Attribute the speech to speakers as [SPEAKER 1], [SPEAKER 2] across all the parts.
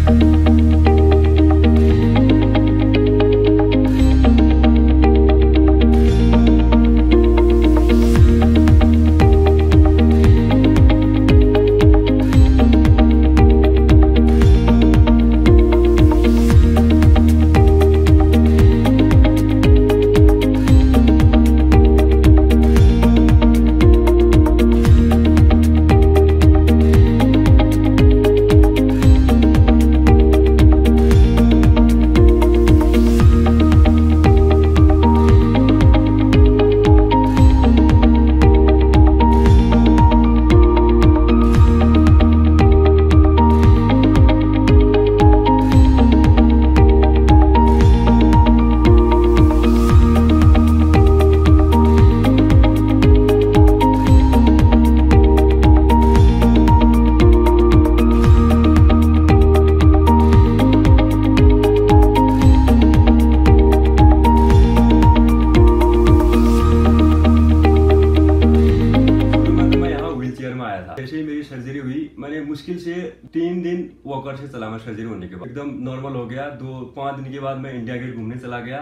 [SPEAKER 1] जैसे ही मेरी सर्जरी हुई, मैंने मुश्किल से 3 दिन वॉकर से चला। मैं सर्जरी होने के बाद एकदम नॉर्मल हो गया। 2-5 दिन के बाद मैं इंडिया गेट घूमने चला गया।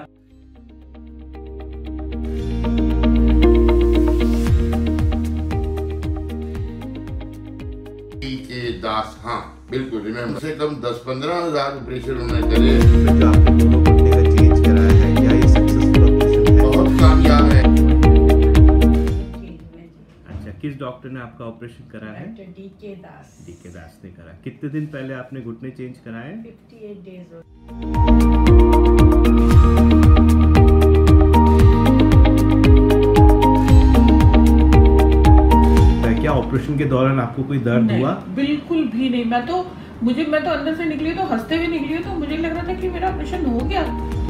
[SPEAKER 2] दास, हाँ बिल्कुल रिमेम्बर, से कम 10-15 हज़ार ऑपरेशन उन्होंने करे।
[SPEAKER 3] जो आपने दोनों घुटने का चेंज कराया है, क्या ये सक्सेसफुल ऑपरेशन है?
[SPEAKER 2] बहुत कामयाब है।
[SPEAKER 3] अच्छा, किस डॉक्टर ने आपका ऑपरेशन कराया है?
[SPEAKER 4] Doctor D K Das.
[SPEAKER 3] D K Das ने करा। कितने दिन पहले आपने घुटने चेंज कराए?
[SPEAKER 4] 58 डेज।
[SPEAKER 3] क्या ऑपरेशन के दौरान आपको कोई दर्द हुआ?
[SPEAKER 4] बिल्कुल भी नहीं। मैं तो अंदर से निकली तो हंसते हुए निकली, तो मुझे लग रहा था कि मेरा ऑपरेशन हो गया।